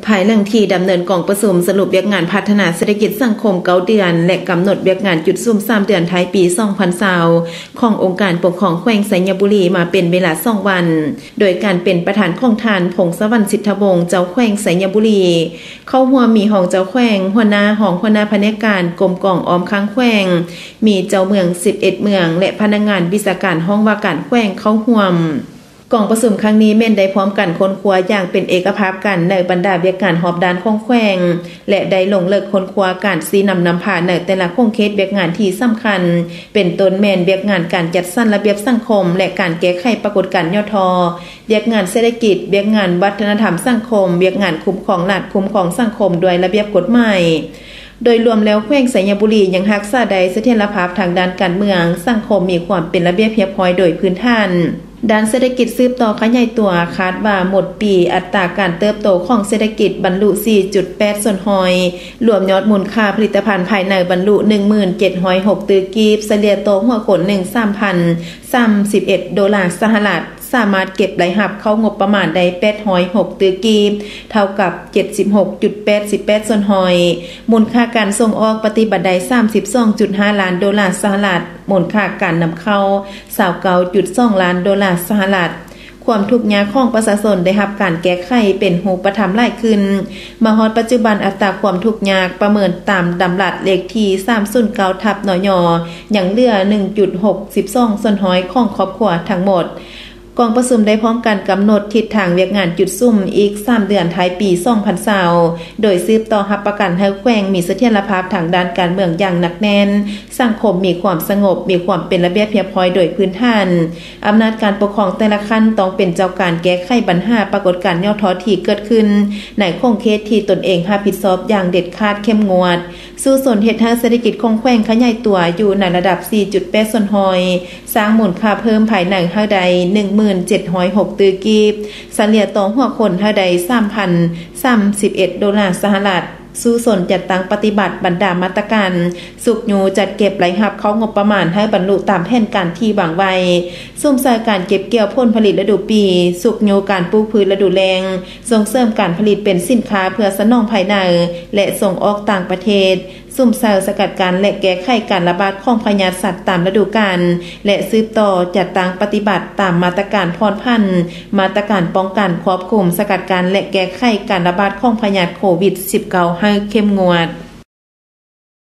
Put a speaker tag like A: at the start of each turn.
A: ภายหลังที่ดำเนินกองประชุมสรุปเวียกงานพัฒนาเศรษฐกิจสังคม9 เดือนและกำหนดเวียกงานจุดซุ่ม3 เดือนท้ายปี2020ขององค์การปกครองแขวงสัญบุรีมาเป็นเวลา2 วันโดยการเป็นประธานของทานพงศวรรณสิทธวงศ์เจ้าแขวงสัญบุรีเข้าหัวมีห้องเจ้าแขวงหัวหน้าห้องหัวหน้าพนักงานกรมกองออมค้างแขวงมีเจ้าเมือง11เมืองและพนักงานวิชาการห้องว่าการแขวงเข้าร่วมกองประชุมครั้งนี้แม่นได้พร้อมกันค้นคว้าอย่างเป็นเอกภาพกันในบรรดาเวียกงานหอบด้านของแขวงและได้ลงเลิกค้นคว้าการซีนำผ่านในแต่ละโครงเคสเวียกงานที่สำคัญเป็นต้นแม่นเวียกงานการจัดสรรระเบียบสังคมและการแก้ไขปรากฏการณ์ย่อทอเวียกงานเศรษฐกิจเวียกงานวัฒนธรรมสังคมเวียกงานคุ้มครองรัฐคุ้มครองสังคมด้วยระเบียบกฎหมายโดยรวมแล้วแขวงสัญบุรียังรักษาได้เสถียรภาพทางด้านการเมืองสังคมมีความเป็นระเบียบเรียบร้อยโดยพื้นฐานด้านเศรษฐกิจสืบต่อขยายตัวคาดว่าหมดปีอัตราการเติบโตของเศรษฐกิจบรรลุ 4.8% รวมยอดมูลค่าผลิตภัณฑ์ภายในบรรลุ 1706 ตื้อกีบเฉลี่ยโตหัวคน$3,031 สหรัฐสามารถเก็บรายรับเข้างบประมาณได้806 ตื้อกีบเท่ากับ 76.88%มูลค่าการส่งออกปฏิบัติได้ 32.5 ล้านดอลลาร์สหรัฐมูลค่าการนำเข้า 29.2 ล้านดอลลาร์สหรัฐความทุกข์ยากของประชาชนได้รับการแก้ไขเป็นรูปธรรมหลายขึ้นมาฮอดปัจจุบันอัตราความทุกข์ยากประเมินตามดำรัสเลขที่309/นย.ยังเหลือ 1.62% ของครอบครัวทั้งหมดกองประชุมได้พร้อมกันกำหนดทิศทางเวียกงานจุดซุ่มอีก3 เดือนท้ายปี2020โดยสืบต่อรับประกันให้แขวงมีเสถียรภาพทางด้านการเมืองอย่างหนักแน่นสังคมมีความสงบมีความเป็นระเบียบเรียบร้อยโดยพื้นฐานอำนาจการปกครองแต่ละขั้นต้องเป็นเจ้าการแก้ไขปัญหาปรากฏการณ์ย่อท้อที่เกิดขึ้นในโครงเคสที่ตนเองรับผิดชอบอย่างเด็ดขาดเข้มงวดสู่ส่วนเฮ็ดให้เศรษฐกิจของแขวงขยายตัวอยู่ในระดับ 4.8% สร้างมูลค่าเพิ่มภายในเท่าใด 1706 ตื้อกีบเฉลี่ยต่อหัวคนเท่าใด $3,031 สหรัฐสู่ส่วนจัดตั้งปฏิบัติบรรดามาตรการสุกยูจัดเก็บรายรับเข้างบประมาณให้บรรลุตามแผนการที่วางไว้ซุ่มสายการเก็บเกี่ยวผลผลิตฤดูปีสุกยูการปลูกพืชฤดูแล้งส่งเสริมการผลิตเป็นสินค้าเพื่อสนองภายในและส่งออกต่างประเทศซุ่มเซาสกัดกั้นและแก้ไขการระบาดของพยาธิสัตว์ตามฤดูกาลและสืบต่อจัดตั้งปฏิบัติตามมาตรการผ่อนผันมาตรการป้องกันควบคุมสกัดกั้นและแก้ไขการระบาดของพยาธิโควิด -19 ให้เข้มงวด